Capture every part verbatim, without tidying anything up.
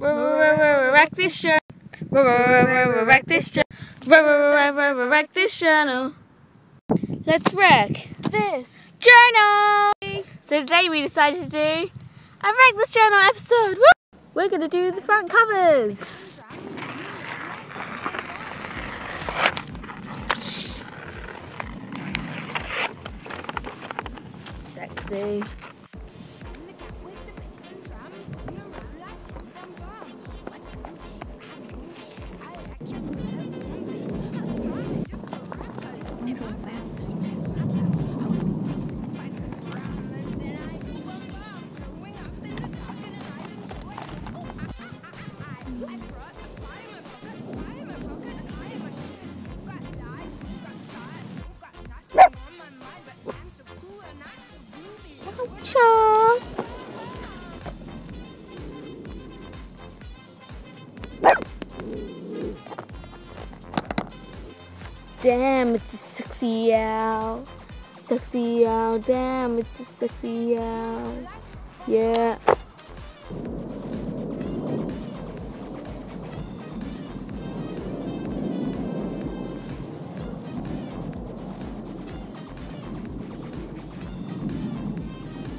Wreck this channel. Wreck this channel. Wreck this channel. Let's wreck this journal. So today we decided to do a Wreck This Journal episode. Woo! We're going to do the front covers. Sexy. Charles. Damn, it's a sexy owl. Sexy owl, damn, it's a sexy owl. Yeah.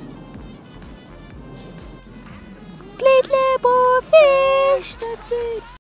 Little fish, that's it.